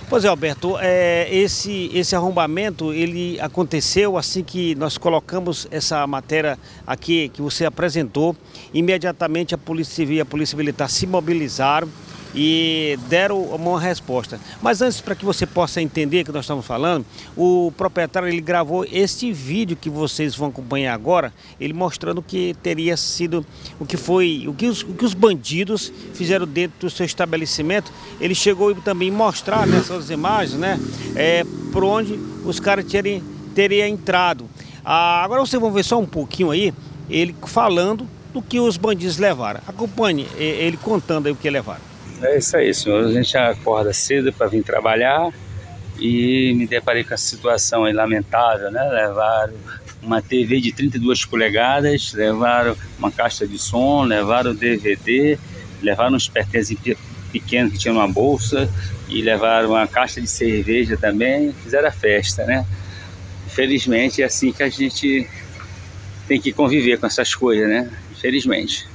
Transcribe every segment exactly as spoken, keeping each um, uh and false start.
Pois é, Alberto, é, esse, esse arrombamento, ele aconteceu assim que nós colocamos essa matéria aqui que você apresentou. Imediatamente a Polícia Civil e a Polícia Militar se mobilizaram e deram uma resposta. Mas antes, para que você possa entender o que nós estamos falando, o proprietário ele gravou este vídeo que vocês vão acompanhar agora, ele mostrando que teria sido o que foi, o que os, o que os bandidos fizeram dentro do seu estabelecimento. Ele chegou também mostrar nessas imagens, né, é, por onde os caras teriam, teriam entrado. Ah, agora vocês vão ver só um pouquinho aí, ele falando do que os bandidos levaram. Acompanhe ele contando aí o que levaram. É isso aí, senhor. A gente acorda cedo para vir trabalhar e me deparei com essa situação aí lamentável, né? Levaram uma T V de trinta e duas polegadas, levaram uma caixa de som, levaram D V D, levaram uns pertences pequenos que tinham numa bolsa e levaram uma caixa de cerveja também, fizeram a festa, né? Infelizmente é assim que a gente tem que conviver com essas coisas, né? Infelizmente.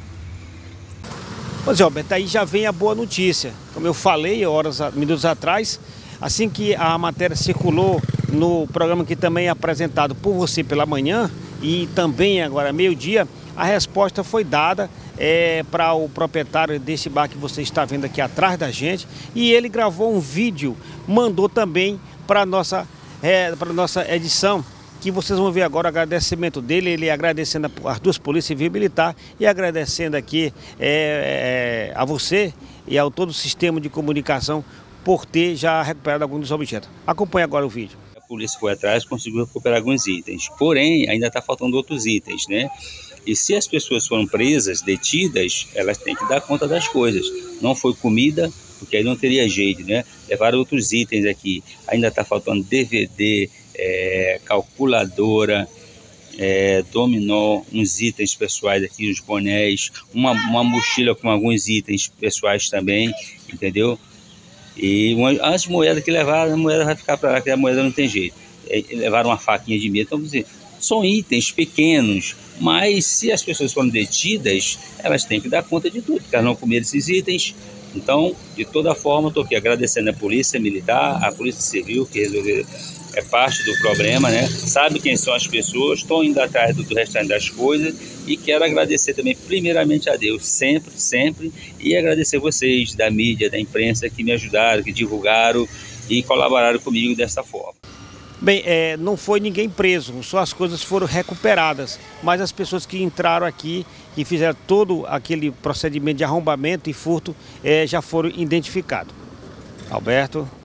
Pois é, Alberto, aí já vem a boa notícia. Como eu falei horas, minutos atrás, assim que a matéria circulou no programa que também é apresentado por você pela manhã e também agora meio-dia, a resposta foi dada é, para o proprietário desse bar que você está vendo aqui atrás da gente, e ele gravou um vídeo, mandou também para a nossa, é, para nossa edição, que vocês vão ver agora o agradecimento dele, ele agradecendo as duas polícias civil e militar e agradecendo aqui é, é, a você e ao todo o sistema de comunicação por ter já recuperado alguns dos objetos. Acompanhe agora o vídeo. A polícia foi atrás, conseguiu recuperar alguns itens, porém ainda está faltando outros itens, né? E se as pessoas foram presas, detidas, elas têm que dar conta das coisas. Não foi comida, porque aí não teria jeito, né? Levaram outros itens aqui, ainda está faltando D V D, É, calculadora, é, dominó, uns itens pessoais aqui, os bonés, uma, uma mochila com alguns itens pessoais também, entendeu? E uma, as moedas que levaram, a moeda vai ficar para lá, porque a moeda não tem jeito. É, levaram uma faquinha de medo, então, dizer, são itens pequenos, mas se as pessoas foram detidas, elas têm que dar conta de tudo, porque elas não comeram esses itens. Então, de toda forma, estou aqui agradecendo a Polícia Militar, a Polícia Civil, que resolveu, é parte do problema, né? Sabe quem são as pessoas, estão indo atrás do, do restante das coisas, e quero agradecer também primeiramente a Deus, sempre, sempre, e agradecer vocês da mídia, da imprensa, que me ajudaram, que divulgaram e colaboraram comigo dessa forma. Bem, é, não foi ninguém preso, só as coisas foram recuperadas, mas as pessoas que entraram aqui e fizeram todo aquele procedimento de arrombamento e furto é, já foram identificados. Alberto.